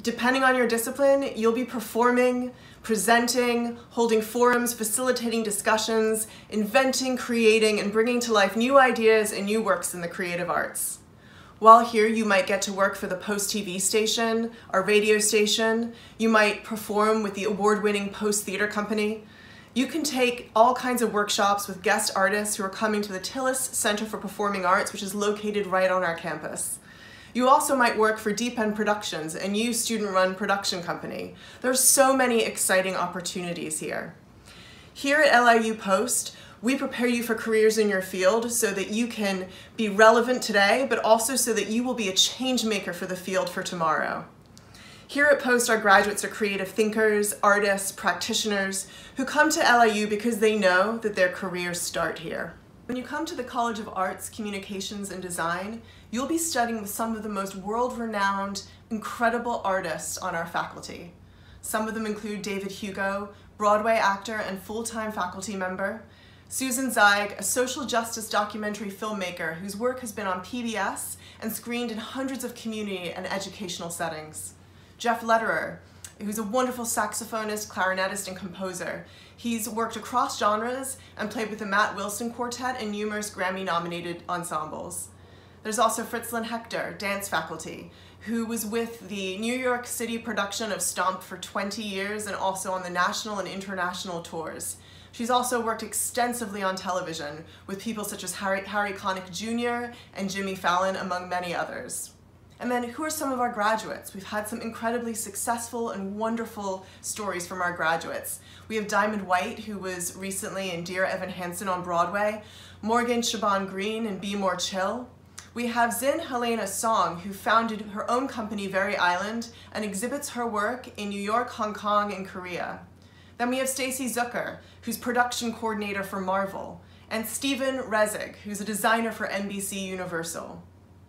Depending on your discipline, you'll be performing, presenting, holding forums, facilitating discussions, inventing, creating, and bringing to life new ideas and new works in the creative arts. While here, you might get to work for the Post TV station, our radio station. You might perform with the award-winning Post Theatre Company. You can take all kinds of workshops with guest artists who are coming to the Tillis Center for Performing Arts, which is located right on our campus. You also might work for Deep End Productions, a new student-run production company. There are so many exciting opportunities here. Here at LIU Post, we prepare you for careers in your field so that you can be relevant today, but also so that you will be a change maker for the field for tomorrow. Here at Post, our graduates are creative thinkers, artists, practitioners who come to LIU because they know that their careers start here. When you come to the College of Arts, Communications, and Design, you'll be studying with some of the most world-renowned, incredible artists on our faculty. Some of them include David Hugo, Broadway actor and full-time faculty member, Susan Zeig, a social justice documentary filmmaker whose work has been on PBS and screened in hundreds of community and educational settings, Jeff Lederer, who's a wonderful saxophonist, clarinetist, and composer. He's worked across genres and played with the Matt Wilson Quartet and numerous Grammy-nominated ensembles. There's also Fritzlyn Hector, dance faculty, who was with the New York City production of Stomp for 20 years and also on the national and international tours. She's also worked extensively on television with people such as Harry Connick Jr. and Jimmy Fallon, among many others. And then who are some of our graduates? We've had some incredibly successful and wonderful stories from our graduates. We have Diamond White, who was recently in Dear Evan Hansen on Broadway, Morgan Shaban Green in Be More Chill. We have Zin Helena Song, who founded her own company, Very Island, and exhibits her work in New York, Hong Kong, and Korea. Then we have Stacy Zucker, who's production coordinator for Marvel, and Stephen Rezig, who's a designer for NBC Universal.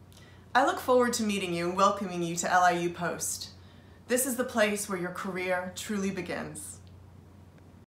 I look forward to meeting you and welcoming you to LIU Post. This is the place where your career truly begins.